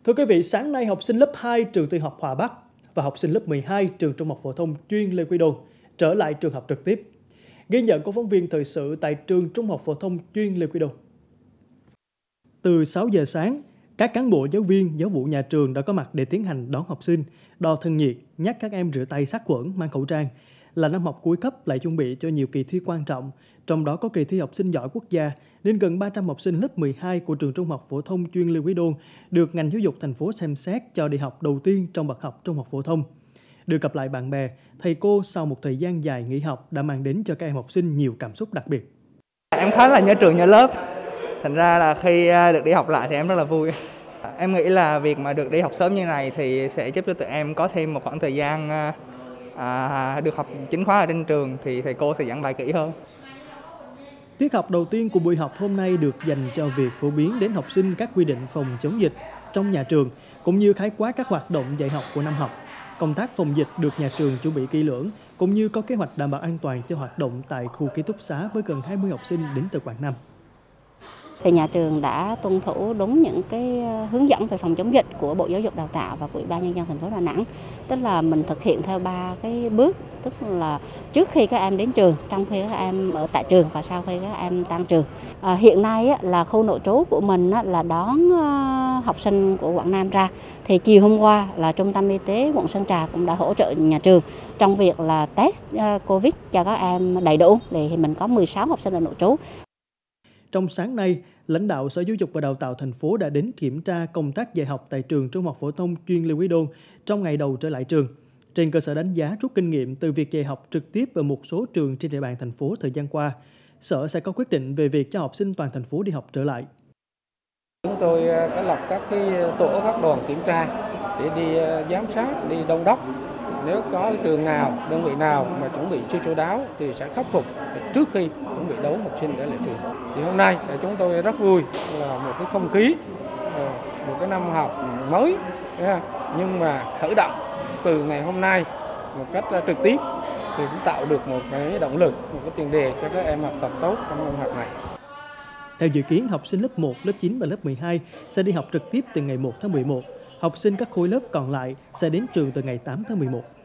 Thưa quý vị, sáng nay học sinh lớp 2 trường Tiểu học Hòa Bắc và học sinh lớp 12 trường Trung học phổ thông chuyên Lê Quý Đôn trở lại trường học trực tiếp. Ghi nhận của phóng viên thời sự tại trường Trung học phổ thông chuyên Lê Quý Đôn. Từ 6 giờ sáng, các cán bộ giáo viên, giáo vụ nhà trường đã có mặt để tiến hành đón học sinh, đo thân nhiệt, nhắc các em rửa tay sát khuẩn, mang khẩu trang. Là năm học cuối cấp lại chuẩn bị cho nhiều kỳ thi quan trọng, trong đó có kỳ thi học sinh giỏi quốc gia, nên gần 300 học sinh lớp 12 của trường Trung học phổ thông chuyên Lê Quý Đôn được ngành giáo dục thành phố xem xét cho đi học đầu tiên trong bậc học trung học phổ thông. Được gặp lại bạn bè, thầy cô sau một thời gian dài nghỉ học đã mang đến cho các em học sinh nhiều cảm xúc đặc biệt. Em khá là nhớ trường nhớ lớp, thành ra là khi được đi học lại thì em rất là vui. Em nghĩ là việc mà được đi học sớm như này thì sẽ giúp cho tụi em có thêm một khoảng thời gian được học chính khóa ở trên trường, thì thầy cô sẽ giảng bài kỹ hơn. Tiết học đầu tiên của buổi học hôm nay được dành cho việc phổ biến đến học sinh các quy định phòng chống dịch trong nhà trường, cũng như khái quát các hoạt động dạy học của năm học. Công tác phòng dịch được nhà trường chuẩn bị kỹ lưỡng, cũng như có kế hoạch đảm bảo an toàn cho hoạt động tại khu ký túc xá với gần 20 học sinh đến từ Quảng Nam. Thì nhà trường đã tuân thủ đúng những cái hướng dẫn về phòng chống dịch của Bộ Giáo dục Đào tạo và của Ủy ban Nhân dân thành phố Đà Nẵng. Tức là mình thực hiện theo 3 cái bước, tức là trước khi các em đến trường, trong khi các em ở tại trường và sau khi các em tan trường. Hiện nay là khu nội trú của mình là đón học sinh của Quảng Nam ra. Thì chiều hôm qua là Trung tâm Y tế quận Sơn Trà cũng đã hỗ trợ nhà trường trong việc là test Covid cho các em đầy đủ. Thì mình có 16 học sinh ở nội trú. Trong sáng nay, lãnh đạo Sở Giáo dục và Đào tạo thành phố đã đến kiểm tra công tác dạy học tại trường Trung học phổ thông chuyên Lê Quý Đôn trong ngày đầu trở lại trường. Trên cơ sở đánh giá rút kinh nghiệm từ việc dạy học trực tiếp ở một số trường trên địa bàn thành phố thời gian qua, Sở sẽ có quyết định về việc cho học sinh toàn thành phố đi học trở lại. Chúng tôi có lập các tổ, các đoàn kiểm tra để đi giám sát, đi đôn đốc. Nếu có trường nào, đơn vị nào mà chuẩn bị chưa chu đáo thì sẽ khắc phục trước khi chuẩn bị đón học sinh trở lại trường. Thì hôm nay chúng tôi rất vui là một cái không khí, một cái năm học mới, nhưng mà khởi động từ ngày hôm nay một cách trực tiếp thì cũng tạo được một cái động lực, một cái tiền đề cho các em học tập tốt trong năm học này. Theo dự kiến, học sinh lớp 1, lớp 9 và lớp 12 sẽ đi học trực tiếp từ ngày 1 tháng 11. Học sinh các khối lớp còn lại sẽ đến trường từ ngày 8 tháng 11.